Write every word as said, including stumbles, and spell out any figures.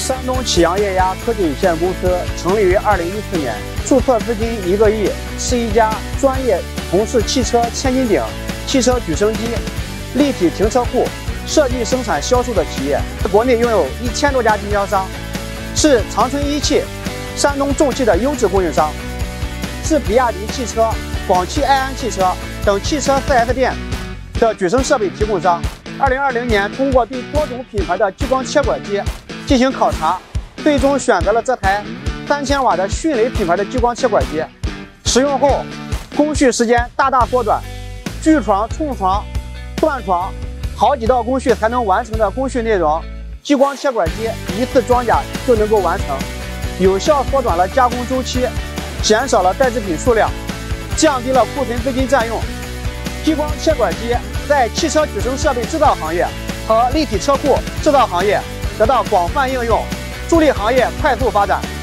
山东启阳液压科技有限公司成立于二零一四年，注册资金一个亿，是一家专业从事汽车千斤顶、汽车举升机、立体停车库设计、生产、销售的企业。国内拥有一千多家经销商，是长春一汽、山东重汽的优质供应商，是比亚迪汽车、广汽埃安汽车等汽车 四 S 店的举升设备提供商。二零二零年，通过对多种品牌的激光切管机进行考察，最终选择了这台三千瓦的迅雷品牌的激光切管机。使用后，工序时间大大缩短，锯床、冲床、断床好几道工序才能完成的工序内容，激光切管机一次装甲就能够完成，有效缩短了加工周期，减少了代制品数量，降低了库存资金占用。激光切管机在汽车举升设备制造行业和立体车库制造行业得到广泛应用，助力行业快速发展。